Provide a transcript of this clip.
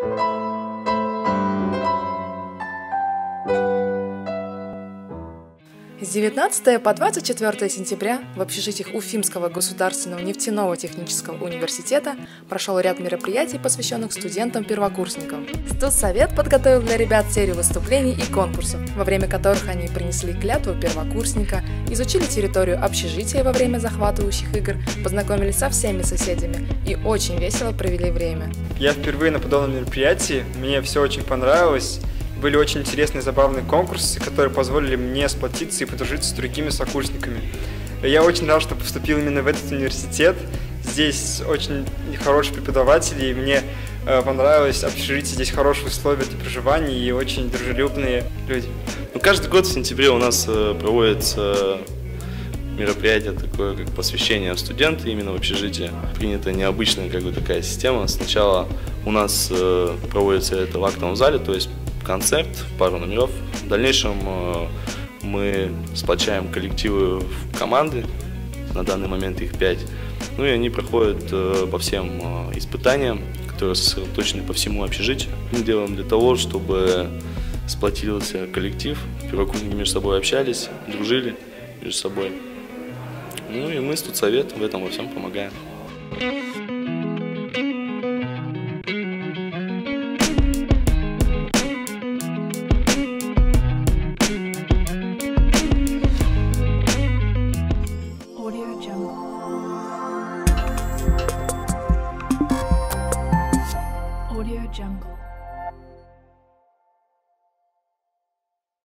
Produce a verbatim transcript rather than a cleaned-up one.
С девятнадцатого по двадцать четвёртое сентября в общежитиях Уфимского государственного нефтяного технического университета прошел ряд мероприятий, посвященных студентам-первокурсникам. Студсовет подготовил для ребят серию выступлений и конкурсов, во время которых они принесли клятву первокурсника, изучили территорию общежития во время захватывающих игр, познакомились со всеми соседями и очень весело провели время. Я впервые на подобном мероприятии, мне все очень понравилось. Были очень интересные, забавные конкурсы, которые позволили мне сплотиться и подружиться с другими сокурсниками. Я очень рад, что поступил именно в этот университет. Здесь очень хорошие преподаватели, и мне понравилось общежитие. Здесь хорошие условия для проживания и очень дружелюбные люди. Ну, каждый год в сентябре у нас проводится мероприятие такое, как посвящение студента именно в общежитие. Принята необычная как бы такая система. Сначала у нас проводится это в актовом зале, то есть концерт, пару номеров. В дальнейшем э, мы сплочаем коллективы в команды, на данный момент их пять. Ну и они проходят э, по всем э, испытаниям, которые сосредоточены по всему общежитию. Мы делаем для того, чтобы сплотился коллектив, первокурсники между собой общались, дружили между собой. Ну и мы, студсовет, в этом во всем помогаем.